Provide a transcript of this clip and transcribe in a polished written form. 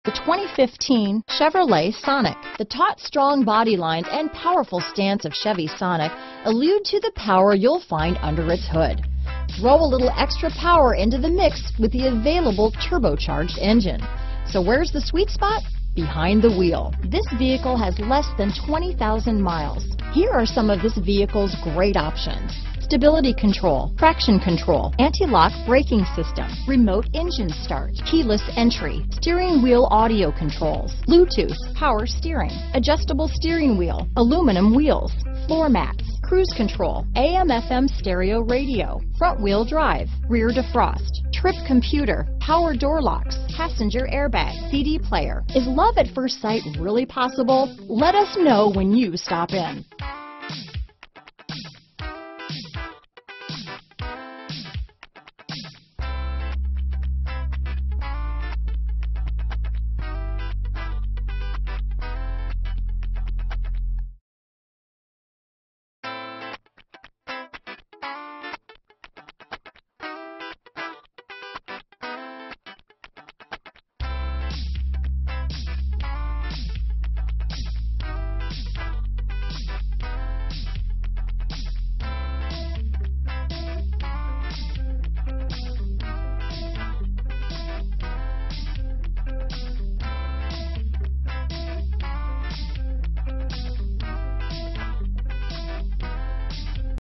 The 2015 Chevrolet Sonic. The taut, strong body lines and powerful stance of Chevy Sonic allude to the power you'll find under its hood. Throw a little extra power into the mix with the available turbocharged engine. So where's the sweet spot? Behind the wheel. This vehicle has less than 20,000 miles. Here are some of this vehicle's great options: stability control, traction control, anti-lock braking system, remote engine start, keyless entry, steering wheel audio controls, Bluetooth, power steering, adjustable steering wheel, aluminum wheels, floor mats, cruise control, AM/FM stereo radio, front wheel drive, rear defrost, trip computer, power door locks, passenger airbag, CD player. Is love at first sight really possible? Let us know when you stop in.